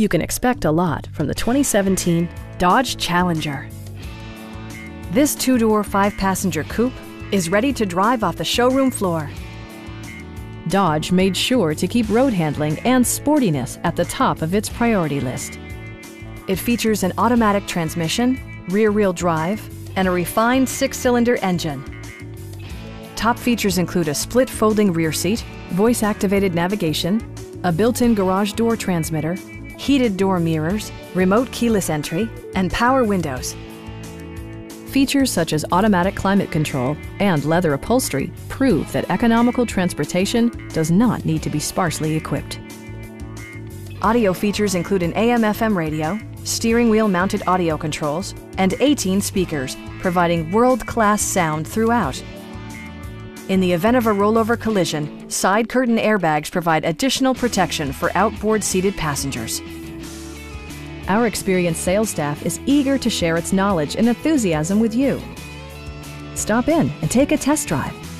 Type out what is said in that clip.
You can expect a lot from the 2017 Dodge Challenger. This two-door, five-passenger coupe is ready to drive off the showroom floor. Dodge made sure to keep road handling and sportiness at the top of its priority list. It features an automatic transmission, rear-wheel drive, and a refined six-cylinder engine. Top features include a split folding rear seat, voice-activated navigation, a built-in garage door transmitter, heated door mirrors, remote keyless entry, and power windows. Features such as automatic climate control and leather upholstery prove that economical transportation does not need to be sparsely equipped. Audio features include an AM/FM radio, steering wheel mounted audio controls, and 18 speakers, providing world-class sound throughout. In the event of a rollover collision, side curtain airbags provide additional protection for outboard seated passengers. Our experienced sales staff is eager to share its knowledge and enthusiasm with you. Stop in and take a test drive.